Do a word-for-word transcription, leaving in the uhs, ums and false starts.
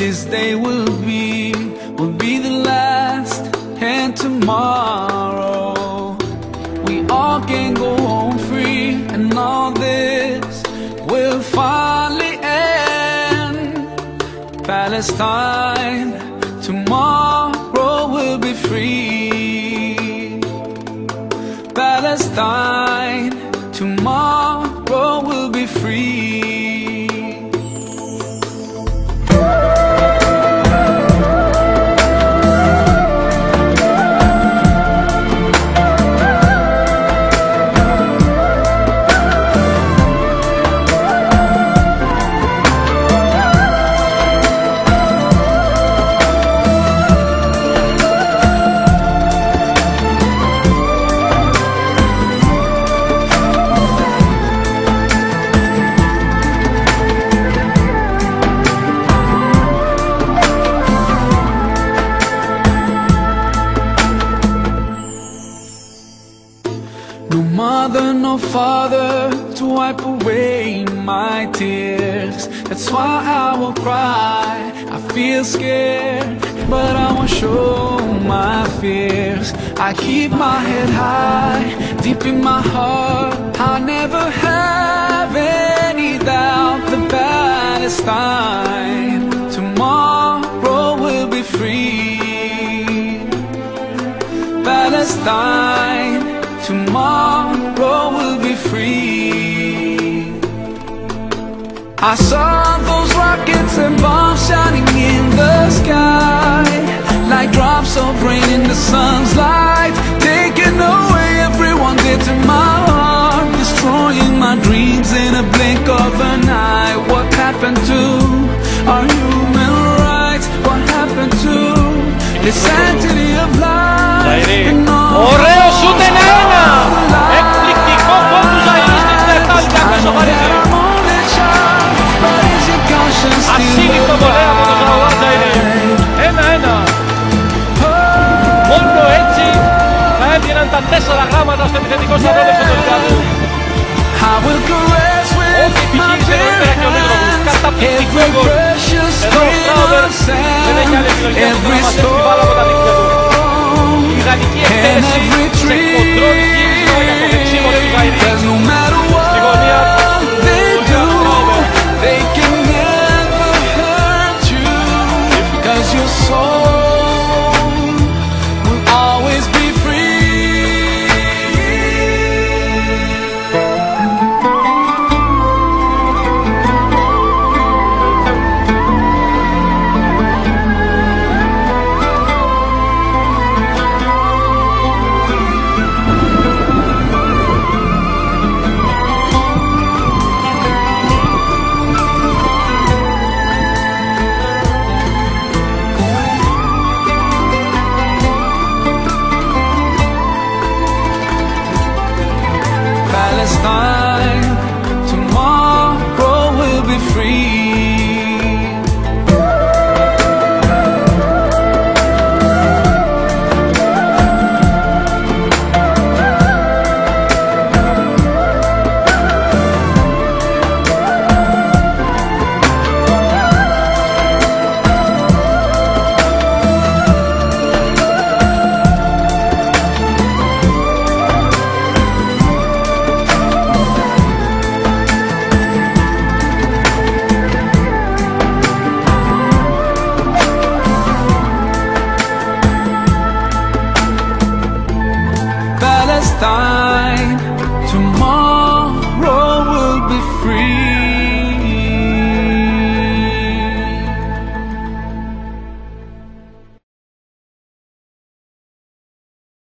this day will be, will be the last. And tomorrow we all can go home free, and all this will finally end. Palestine, tomorrow will be free. Palestine, tomorrow will be free. No mother, no father to wipe away my tears. That's why I will cry. I feel scared, but I won't show my fears. I keep my head high, deep in my heart. I never have any doubt that Palestine tomorrow will be free. Palestine, tomorrow will be free. I saw those rockets and bombs shining in the sky, like drops of rain in the sun's light, taking away everyone dear to my heart, destroying my dreams in a blink of an eye. What happened to our human rights? What happened to the sanctity of life? Zairi, all ωραίο σούτ ένα-ένα! Εκπληκτικό γκολ του Zairi στην τετάρτη και ισοφαρίζει. Ασύλληπτο βολέα από τον Zairi. Ένα-ένα. Μόνο έτσι θα έβγαιναν τα τέσσερα γράμματα στο επιθετικό σταυρό μεσοτολικά του. Ό,τι επιχείρησε νωρίτερα και ο Λίγροβους. Καταπληκτικό γκολ. Εδώ ο Στράουβερ δεν έχει άλλη επιλογή από το να μαζέψει την μπάλα από τα δίχτυα του. Η γαλλική εκτέλεση σε κοντρόλ γύρισμα για το δεξί βολέ του Zairi.